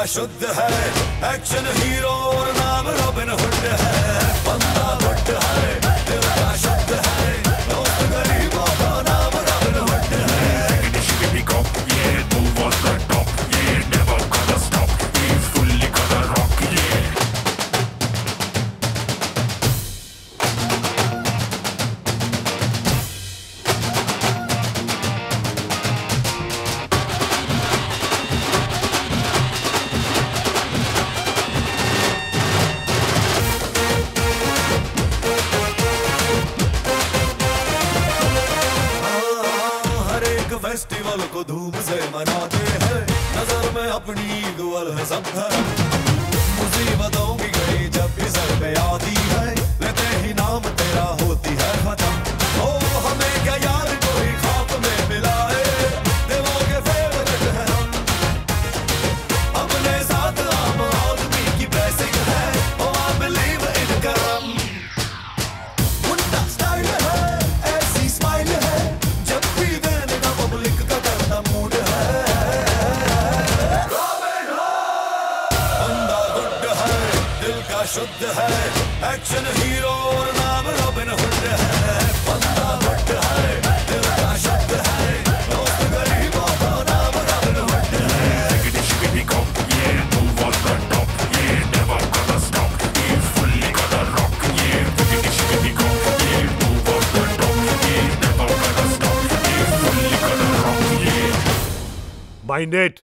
शुद्ध है, action hero और नाम रॉबिन हुड है। बंदा गुड है, दिल का शुद्ध है, दोस्त गरीबों का नाम रॉबिन हुड है। Yeah, move on the top, yeah, never gonna stop, yeah, fully gonna rock, yeah. Festival को धूम से मनाते हैं, नजर में अपनी दुआल है सब धर्म। मुसीबतों की घड़ी जब भी सर पे आती है, लेते ही नाम तेरा होती है खत्म। ओ हमें क्या यार कोई खाप में मिलाए, दिलों के फेवरेट है हम। अपने साथ आम आदमी की ब्लेसिंग है, ओ आई बिलीव इन करम। मुंडा स्टाइल है, ऐसी स्माइल है, जब भी शुद्ध है, एक्शन हीरो और नाम रॉबिन हुड है। बंदा गुड है, दिल का शुद्ध है, दोस्त गरीबों का नाम रॉबिन हुड है। Yeah, move on the top, yeah, never gonna stop, yeah, fully gonna rock, yeah, yeah, move on the top, yeah, never gonna stop, yeah, fully gonna rock, yeah. Mind it.